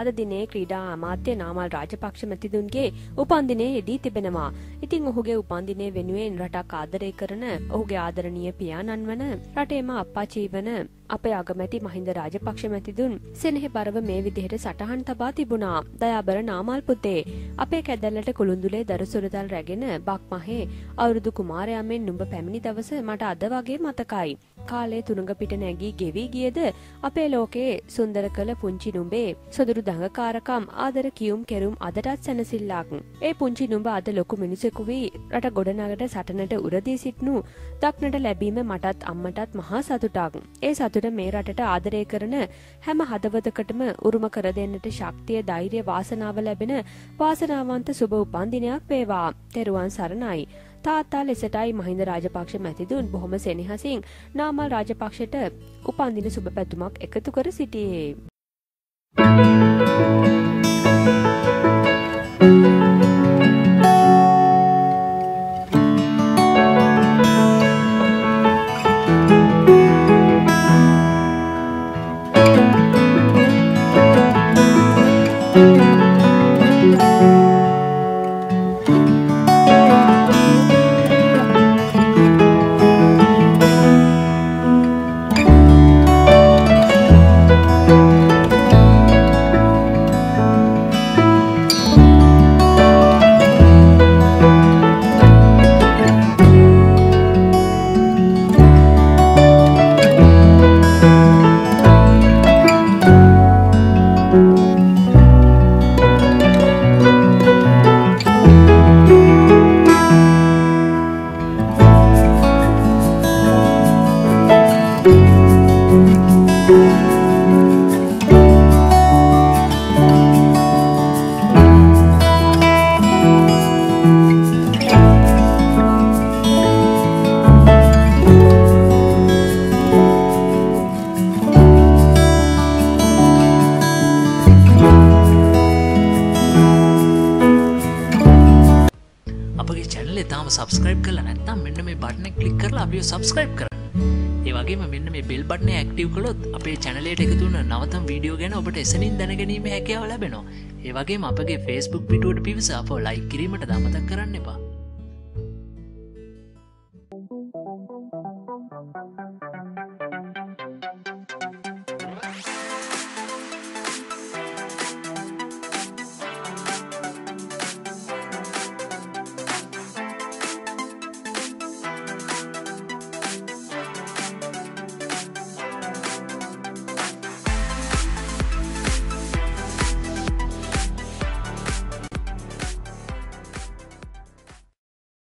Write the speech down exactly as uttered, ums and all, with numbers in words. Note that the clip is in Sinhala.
අද දිනේ ක්‍රීඩා අමාත්‍ය නාමල් රාජපක්ෂ මැතිතුන්ගේ උපන්දිනයේ යෙදී තිබෙනවා. ඉතින් ඔහුගේ උපන්දිනය වෙනුවෙන් රටක් ආදරය කරන ඔහුගේ ආදරණීය පියාණන් වන රටේම අප්පච්චි වන අපේ අගමැති මහින්ද රාජපක්ෂ මැතිතුන් සෙනෙහබරව මේ විදිහට සටහන් තබා තිබුණා. දයාබර නාමල් පුතේ, අපේ කැදැල්ලට කුළුඳුලේ දරුසුරතල් රැගෙන බක්මහේ අවුරුදු කුමාරයාමෙන් නුඹ පැමිණි දවස මට අද වගේ මතකයි. කාලේ තුනඟ පිට නැගී ගෙවි ගියද අපේ ලෝකේ සුන්දර කළ පුංචි නුඹේ සොදුරු දඟකාරකම් ආදර කියුම් කෙරුම් අදටත් සැනසෙල්ලක්. ඒ පුංචි නුඹ අද ලොකු මිනිසෙකු වී රට ගොඩනගට සටනට උරදී සිටිනු දක්නට ලැබීම මටත් අම්මටත් මහා සතුටක්. ඒ සතුට මේ රටට ආදරය කරන හැම හදවතකටම උරුම කර දෙන්නට ශක්තිය, ධෛර්ය, වාසනාව ලැබෙන වාසනාවන්ත සුබ උපන්දිනයක් වේවා. තෙරුවන් සරණයි. තාත්තා ලෙසටයි මහින්ද රාජපක්ෂ මැතිතුන් බොහොම සෙනෙහසින් නාමල් රාජපක්ෂට උපන්දින සුබ පැතුමක් එකතු කර සිටියේ. subscribe කරලා නැත්නම් මෙන්න මේ බටන් එක ක්ලික් කරලා අපිව subscribe කරන්න. ඒ වගේම මෙන්න මේ bell button එක active කළොත් අපේ channel එකට එකතු වෙන නවතම වීඩියෝ ගැන ඔබට එසනින් දැනගැනීමේ හැකියාව ලැබෙනවා. ඒ වගේම අපගේ Facebook පිටුවට පිවිස අපව like කිරීමට අමතක කරන්න එපා.